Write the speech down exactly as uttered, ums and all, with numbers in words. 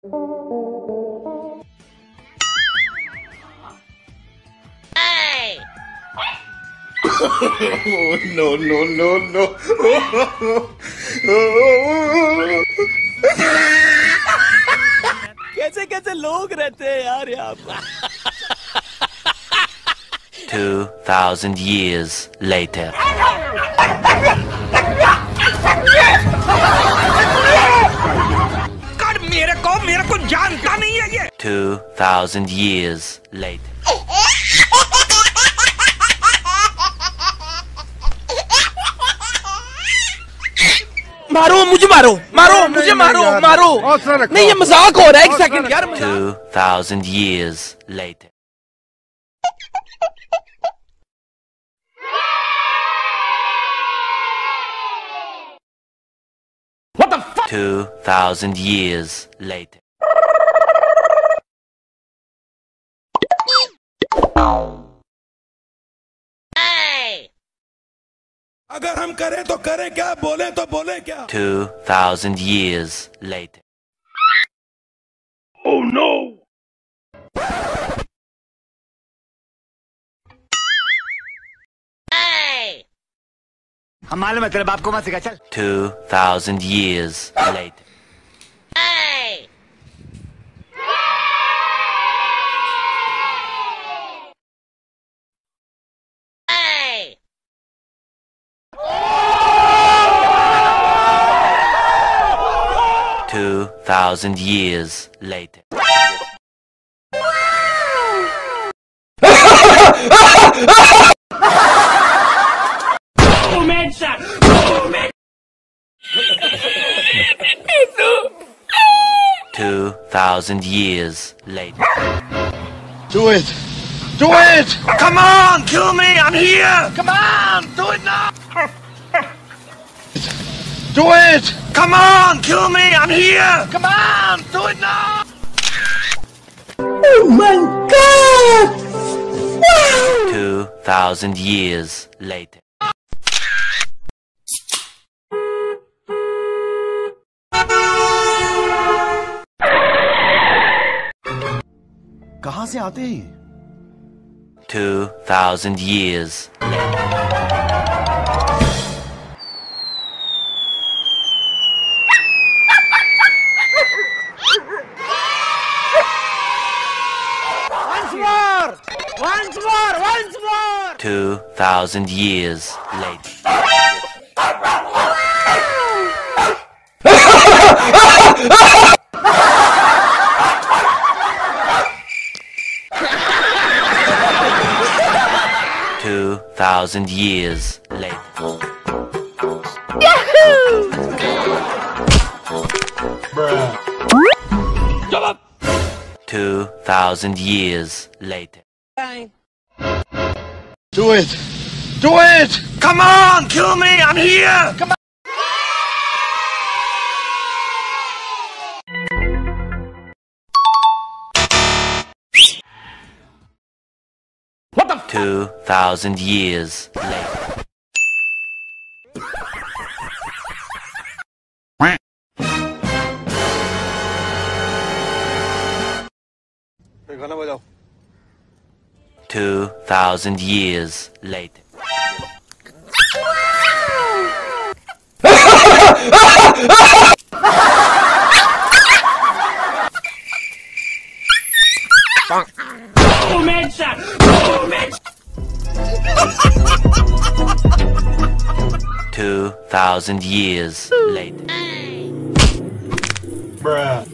Oh, no, no, no, no. कैसे कैसे लोग रहते हैं यार यहाँ पर? Two thousand years later. कर मेरे को मेरे को जानता नहीं है ये. Two thousand years later. मारो मुझे मारो मारो मुझे मारो मारो नहीं ये मजाक हो रहा है एक सेकंड यार. Two thousand years later. What the fuck? Two thousand years later. अगर हम करें तो करें क्या, बोले तो बोले क्या. Two thousand years later. Oh no! हम मालूम है तेरे बाप को मत सिखा चल. Two thousand years later. Two thousand years later. Two thousand years later. Do it! Do it! Come on, kill me! I'm here! Come on, do it now! Do it! Come on, kill me! I'm here! Come on, do it now! Oh my God! Wow! Two thousand years later. कहाँ से आते हैं? Two thousand years later. Once more! Once more! Once more! Two thousand years later. Two thousand years later. Yahoo! Two thousand years later. Do it! Do it! Come on, kill me! I'm here! Come on! What the? Two thousand years later. गाना बजाओ. Two thousand years later. Two thousand years later. Bruh.